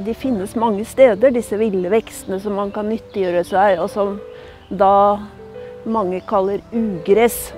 De finnes mange steder, disse ville vekstene som man kan nyttiggjøre seg, og som da mange kaller ugress.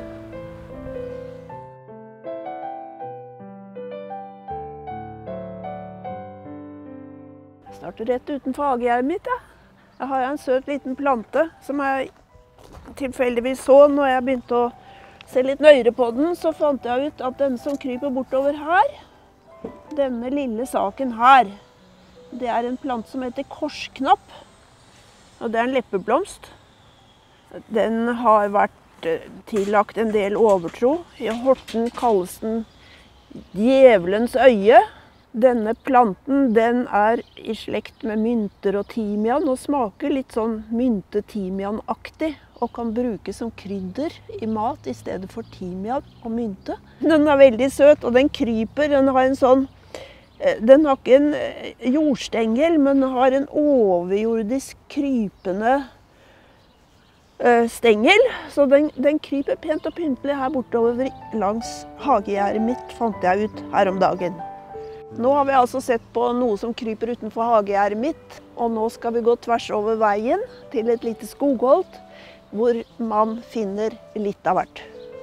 Jeg starter rett utenfor hagegjerdet mitt. Ja. Jeg har en søt liten plante som jeg tilfeldigvis så når jeg begynte å se litt nøyere på den. Så fant jeg ut at den som kryper bortover her, denne lille saken her, det er en plante som heter korsknapp. Og det er en leppeblomst. Den har vært tillagt en del overtro. I Horten kalles den djevelens øye. Denne planten, den er i slekt med mynter og timian og smaker litt sånn mynte-timian-aktig og kan brukes som krydder i mat i stedet for timian og mynte. Den er veldig søt, og den kryper. Den har en sånn, den har ikke en jordstengel, men den har en overjordisk krypende stengel. Så den kryper pent og pyntelig her bortover langs hagegjerdet mitt, fant jeg ut her om dagen. Nå har vi altså sett på noe som kryper utenfor hagegjerdet mitt, og nå skal vi gå tvers over veien til et lite skogholt, hvor man finner litt av hvert.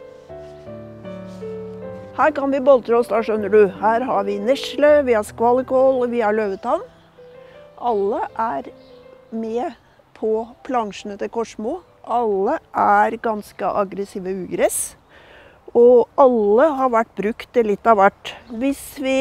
Her kan vi boltre oss, da skjønner du. Her har vi nesle, vi har skvallerkål, vi har løvetann. Alle er med på plansjene til Korsmo. Alle er ganske aggressive ugress, og alle har vært brukt til litt av hvert. Hvis vi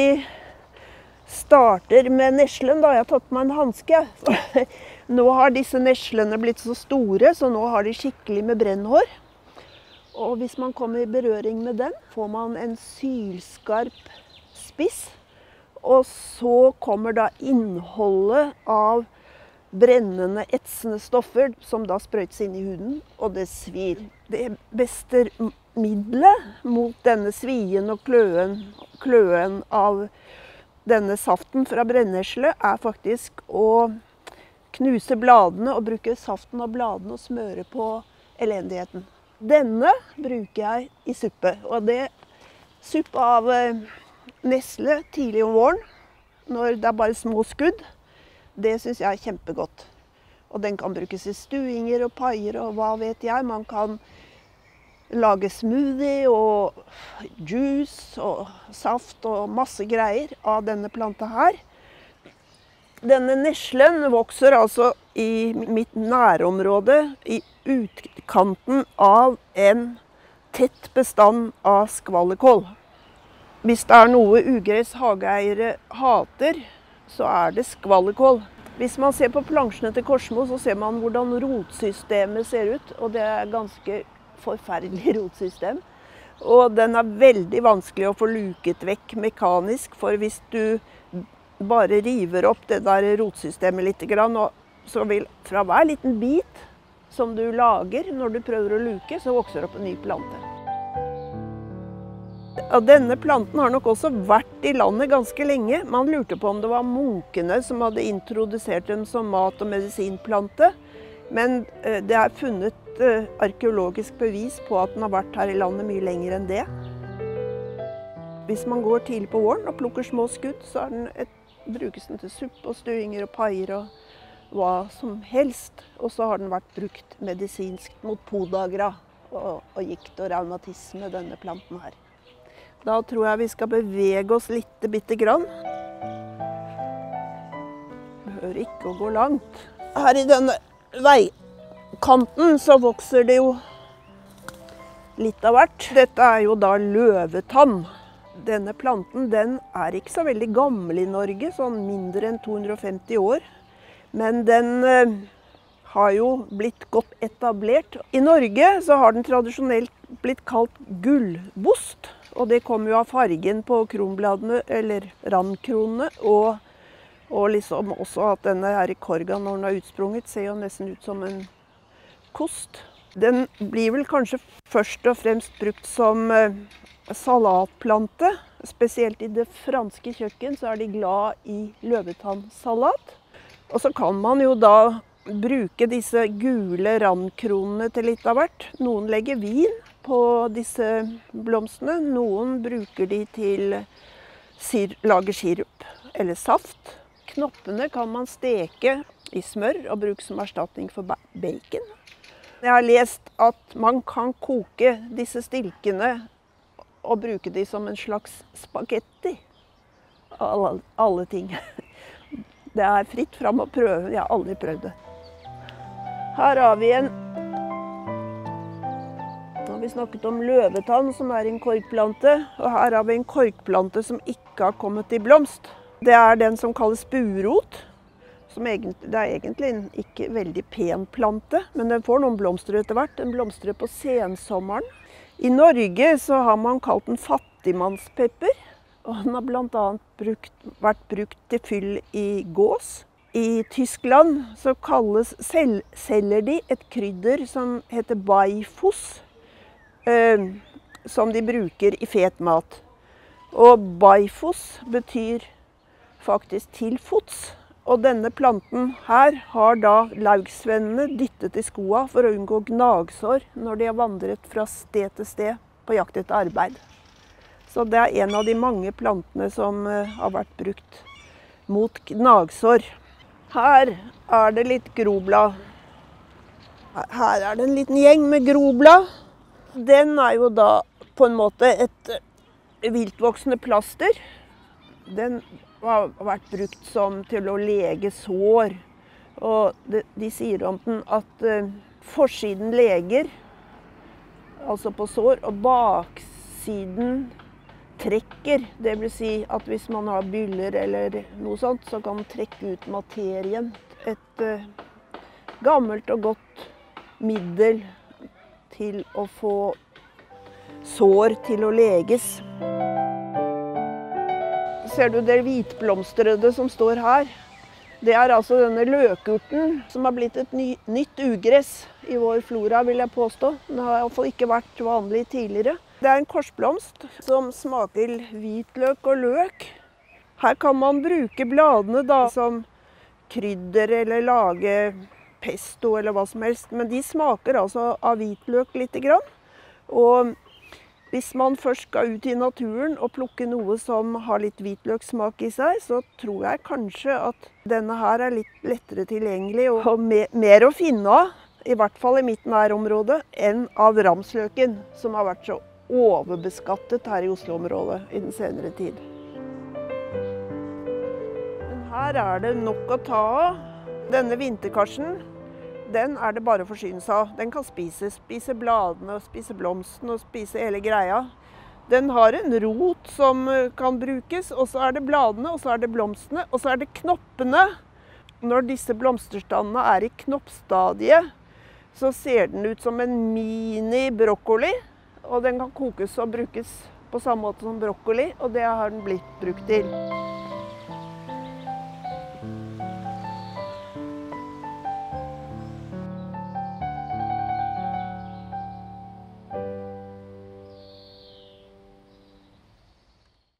starter med neslen, da. Jeg har tatt på meg en hanske. Nå har disse neslene blitt så store, så nå har de skikkelig med brennhår. Og hvis man kommer i berøring med den, får man en sylskarp spiss. Og så kommer da innholdet av brennende, etsende stoffer, som da sprøytes inn i huden, og det svir. Det beste middelet mot denne svien og kløen av denne saften fra brennesle er faktisk å knuse bladene og bruke saften av bladene og smøre på elendigheten. Denne bruker jeg i suppe, og det suppe av nesle tidlig om våren, når det er bare små skudd, det synes jeg er kjempegodt. Og den kan brukes i stuinger og paier og hva vet jeg. Man kan lage smoothie og juice og saft og masse greier av denne planta her. Denne neslen vokser altså i mitt nærområde, i utkanten av en tett bestand av skvallerkål. Hvis det er noe ugress hageeiere hater, så er det skvallerkål. Hvis man ser på plansjene til Korsmo, så ser man hvordan rotsystemet ser ut, og det er ganske forferdelig rotsystem. Og den er veldig vanskelig å få luket vekk mekanisk, for hvis du bare river opp det der rotsystemet litt, så vil fra hver liten bit som du lager når du prøver å luke, så vokser opp en ny plante. Og denne planten har nok også vært i landet ganske lenge. Man lurte på om det var munkene som hadde introdusert den som mat- og medisinplante, men det er funnet arkeologisk bevis på at den har vært her i landet mye lenger enn det. Hvis man går tidlig på våren og plukker små skudd, så brukes den til suppe og stuinger og paier og hva som helst. Og så har den vært brukt medisinsk mot podagra og gikt og revmatisme, denne planten her. Da tror jeg vi skal bevege oss bitte grann. Behøver ikke å gå langt. Her i denne veikanten så vokser det jo litt av hvert. Dette er jo da løvetann. Denne planten, den er ikke så veldig gammel i Norge, sånn mindre enn 250 år. Men den har jo blitt godt etablert. I Norge så har den tradisjonelt blitt kalt gullbost, og det kommer jo av fargen på kronbladene, eller randkronene, og liksom også at denne her i korgan når den er utsprunget, ser jo nesten ut som en kost. Den blir vel kanskje først og fremst brukt som salatplante. Spesielt i det franske kjøkken så er de glad i løvetannsalat. Og så kan man jo da bruke disse gule randkronene til litt av hvert. Noen legger vin på disse blomstene. Noen bruker de til lage sirup eller saft. knoppene kan man steke i smør og bruke som erstatning for bacon. Jeg har lest at man kan koke disse stilkene og bruke de som en slags spagetti. Alle ting. Det er fritt fram å prøve, jeg har aldri prøvd det. Her har vi nå har vi snakket om løvetann, som er en korkplante, og her har vi en korkplante som ikke har kommet i blomst. Det er den som kalles burot. Det er egentlig en ikke veldig pen plante, men den får noen blomster etter hvert. Den blomstrer på sensommeren. I Norge så har man kalt den fattigmannspepper, og den har blant annet vært brukt til fyll i gås. I Tyskland så selger de et krydder som heter Beifuss, som de bruker i fet mat. Og Beifuss betyr faktisk til fots. Og denne planten her har da laugsvennene dyttet i skoa for å unngå gnagsår når de har vandret fra sted til sted på jakt etter arbeid. Så det er en av de mange plantene som har vært brukt mot gnagsår. Her er det litt groblad. Her er det en liten gjeng med groblad. Den er jo da på en måte et viltvoksende plaster. Den har vært brukt til å lege sår. Og de sier om den at forsiden leger, altså på sår, og baksiden trekker. Det vil si at hvis man har byller eller noe sånt, så kan den trekke ut materien. Et gammelt og godt middel til å få sår til å leges. Ser du det hvitblomstrede som står her? Det er altså denne løkurten som har blitt et nytt ugress i vår flora, vil jeg påstå. Den har i hvert fall ikke vært vanlig tidligere. Det er en korsblomst som smaker hvitløk og løk. Her kan man bruke bladene da som krydder eller lage pesto eller hva som helst. Men de smaker altså av hvitløk lite grann. Og hvis man først skal ut i naturen og plukke noe som har litt hvitløkssmak i seg, så tror jeg kanskje at denne her er litt lettere tilgjengelig og mer å finne av, i hvert fall i mitt nærområde, enn av ramsløken, som har vært så overbeskattet her i Oslo-området i den senere tid. Men her er det nok å ta av. Denne vinterkarsen, den er det bare å forsyne seg av. Den kan spise bladene, spise blomsten og spise hele greia. Den har en rot som kan brukes, og så er det bladene, og så er det blomstene, og så er det knoppene. Når disse blomsterstandene er i knoppstadiet, så ser den ut som en mini-brokkoli, og den kan kokes og brukes på samme måte som brokkoli, og det har den blitt brukt til.